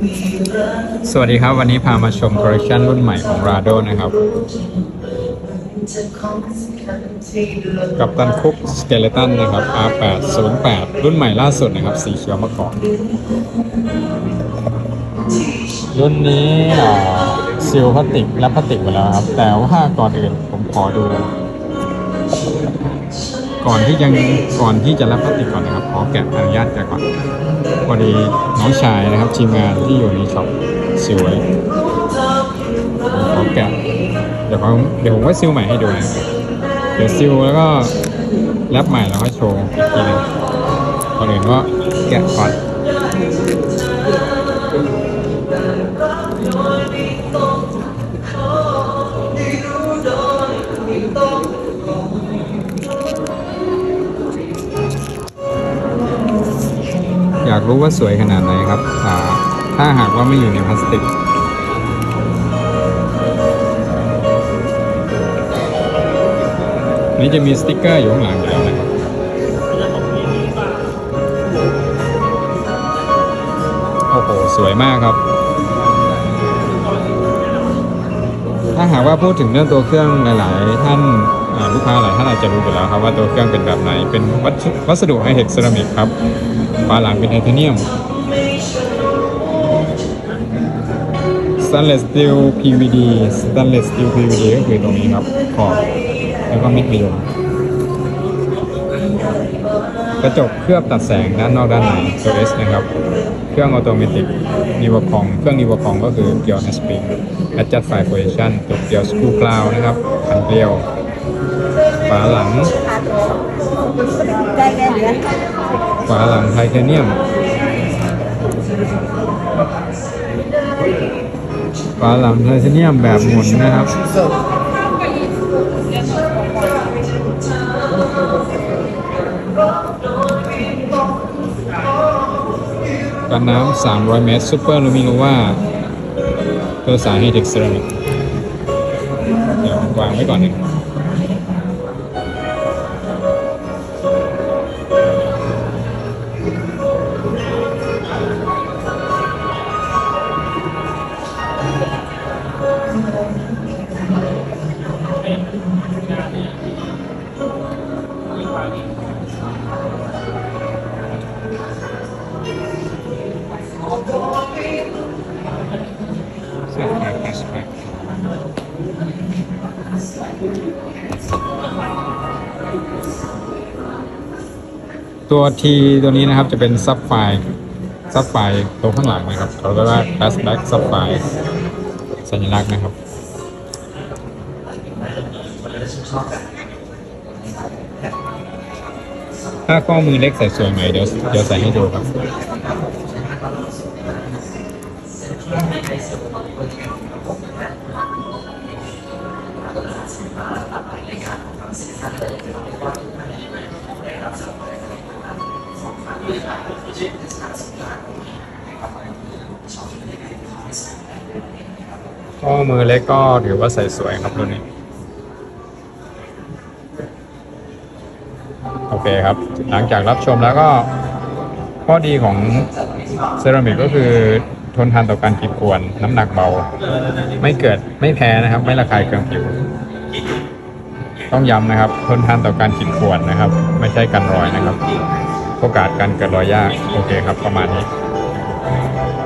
สวัสดีครับวันนี้พามาชมคอลเลคชันรุ่นใหม่ของ Rado นะครับกัปตันคุกสเกเลตันนะครับ R808 รุ่นใหม่ล่าสุดนะครับสีเขียวมะกอกรุ่นนี้ซีลพลาสติกและพลาสติกไปแล้วครับแต่ว่าก่อนอื่นผมขอดูก่อนที่จะรับพลาสติกก่อนนะครับขอแกะอนุญาตแกะก่อนพอดีน้องชายนะครับทีมงานที่อยู่ในช็อปซีลไว้ขอแกะเดี๋ยวผมก็ซีลใหม่ให้ดูนะเดี๋ยวซีลแล้วก็แรปใหม่แล้วก็โชว์อีกทีนึงก่อนอื่นก็แกะก่อนอยากรู้ว่าสวยขนาดไหนครับถ้าหากว่าไม่อยู่ในพลาสติกนี่จะมีสติ๊กเกอร์อยู่ข้างหลังอยู่แล้วนะครับโอ้โหสวยมากครับถ้าหากว่าพูดถึงเรื่องตัวเครื่องหลายๆท่านลูกค้าหลายท่านอาจจะรู้อยู่แล้วครับว่าตัวเครื่องเป็นแบบไหนเป็นวัสดุไฮเทคเซรามิกครับฝาหลังเป็นไทเทเนียม Stainless Steel PVD Stainless Steel PVD ก็คือตรงนี้ครับขอบแล้วก็เม็ดเดียวกระจกเคลือบตัดแสงด้านนอกด้านในตัว S นะครับเครื่องออโตเมติกนิวคองเครื่องนิวคองก็คือเกลียว S Spring Adjust Fire Position ตัวเกลียวสกรูกราวนะครับขันเกลียวฝาหลังไทเทเนียมฝาหลังไทเทเนียมแบบหมุนนะครับกันน้ำ300 เมตรซูเปอร์ลูมิโนวาตัวสายไฮเทคเซรามิกเดี๋ยววางไว้ก่อนหนึ่งตัวทีตัวนี้นะครับจะเป็นซับไฟตัวข้างหลังนะครับเราเรียกว่า Fastback ซับไฟสัญลักษณ์นะครับถ้าข้อมือเล็กใส่สวยไหมเดี๋ยวใส่ให้ดูครับข้อมือเล็กก็ถือว่าใส่สวยครับรุ่นนี้โอเคครับหลังจากรับชมแล้วก็ข้อดีของเซรามิกก็คือทนทานต่อการขีดข่วนน้ำหนักเบาไม่แพ้นะครับไม่ระคายเคืองผิวต้องย้ำนะครับทนทานต่อการขีดข่วนนะครับไม่ใช่กันรอยนะครับโอกาสการเกิดรอยยากโอเคครับประมาณนี้